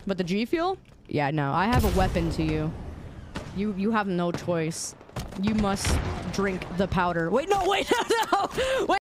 But the G Fuel? Yeah, no. I have a weapon to you. You have no choice. You must drink the powder. Wait, no, wait, no, no! Wait!